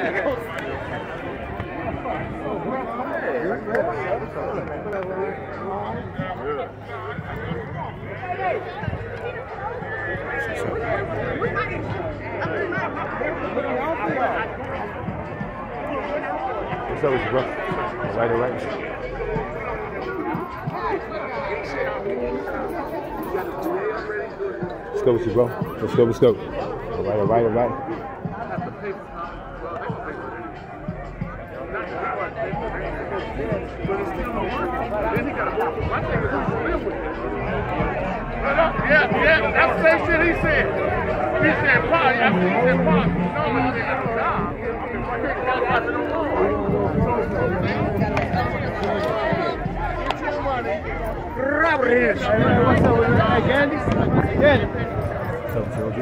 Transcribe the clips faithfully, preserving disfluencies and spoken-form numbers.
What's up with you, bro? Right and right. Let's go with you, bro. Let's go, let's go. All right, all right, all right. Yeah, yeah, that's the same shit he said. He said, "Pop, I mean, he said, Pop, you know I'm not getting a job. I can't get out of the room." Grab it here. What's up with that, Gandhi? Good. What's up, Georgie?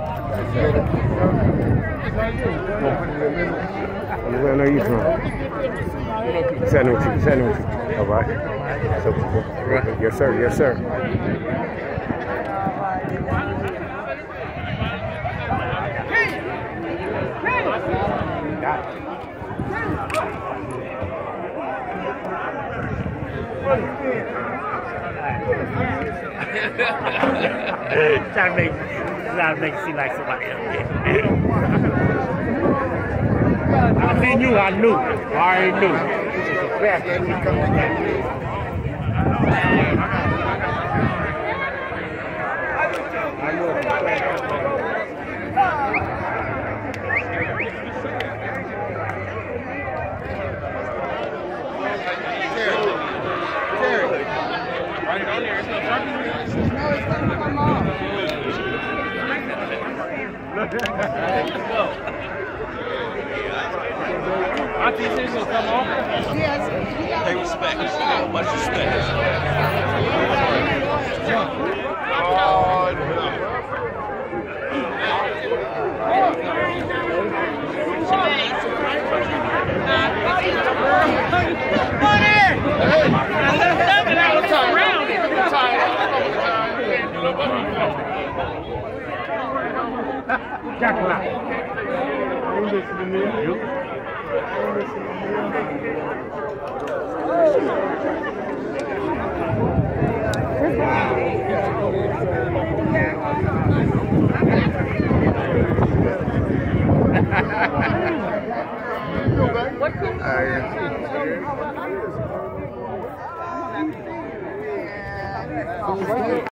Where are you from? Chattanooga, Chattanooga. All right. What's up, bro? Yes, sir. Yes, sir. Got it. Trying to make, trying to make it seem like somebody else. I seen you, I knew. I already knew. Let's go. I think this will come off. Yes. Pay respect. Much respect. Jackpot.